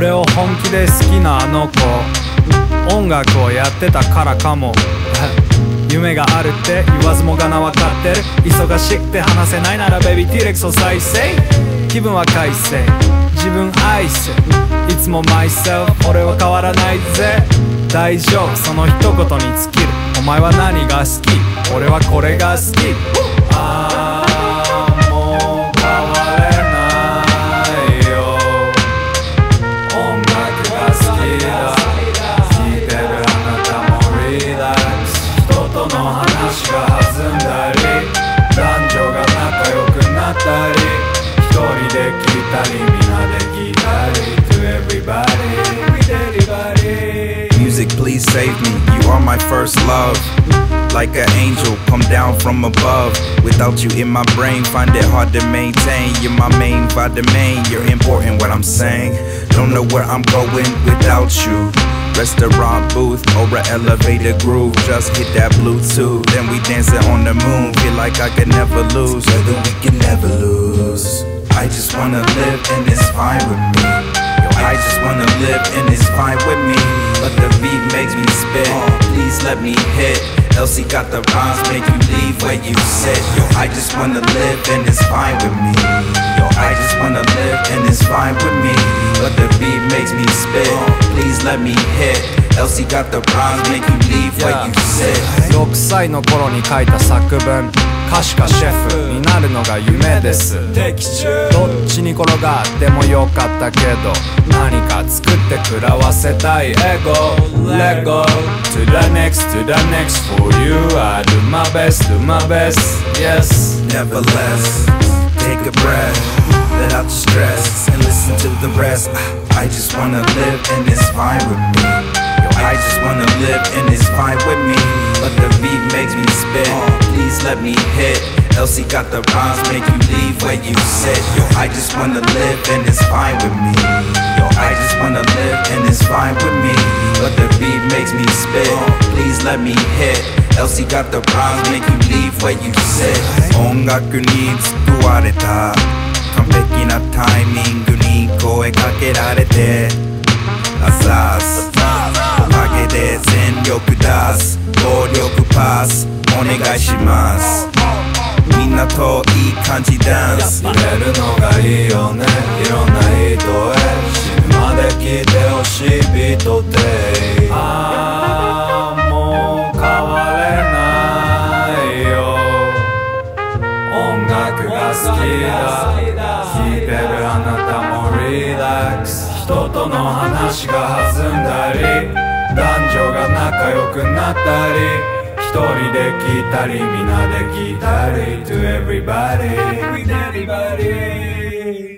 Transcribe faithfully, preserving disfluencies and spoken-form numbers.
俺を本気で好きなあの子、音楽をやってたからかも夢があるって言わずもがな分かってる。忙しくて話せないならベビーティーレックスを再生。気分は快晴、自分愛せ、いつも myself 俺は変わらないぜ。大丈夫その一言に尽きる。お前は何が好き、俺はこれが好き。あーもう変われないよ、音楽が好きだ。聴いてるあなたもリラックス。人との話が弾んだり、男女が仲良くなったり、一人で聴いたりみんなで聴いたり To everybody, everybody. Music, please save me. You are my first love. Like an angel, come down from above. Without you in my brain, find it hard to maintain. You're my main vitamin, you're important what I'm saying. Don't know where I'm going without you. Restaurant booth or an elevator groove. Just hit that Bluetooth, then we dancing on the moon. Feel like I can never lose, whether we can never lose. I just wanna live and it's fine with me. Yo, I just wanna live and it's fine with me. But the beat makes me spit, please let me hit. Elsie got the rhymes, make you leave where you sit. Yo, I just wanna live and it's fine with me. Yo, I just wanna live and it's fine with me. But the beat makes me spit, please let me hit. Elsie got the rhymes, make you leave where you sit. ろくさいの頃に書いた作文、歌手かシェフになるのが夢です。どっちに転がってもよかったけど、何か作って食らわせたいエゴ。 Let go to the next, to the next. For you I do my best, do my best, yes. Nevertheless, take a breath, let out the stress and listen to the rest. I just wanna live and it's fine with me. Yo, I just wanna live and it's fine with me. But the beat makes me spit, please let me hit. Elsie got the rhymes, make you leave where you sit. Yo, I just wanna live and it's fine with me. Yo, I just wanna live and it's fine with me. But the beat makes me spit, please let me hit. Elsie got the rhymes, make you leave where you sit. 音楽に救われた、完璧なタイミングに声かけられて、あざーす、おかげで全力出す、暴力パスお願いします。みんなといい感じダンス。 触れるのがいいよね、いろんな人へ死ぬまで聴いてほしいビートテープ。あーもう変われないよ、音楽が好きだ。聴いてるあなたもリラックス。人との話が弾んだり、男女が仲良くなったり、一人で聴いたりみんなで聴いたり To everybody, everybody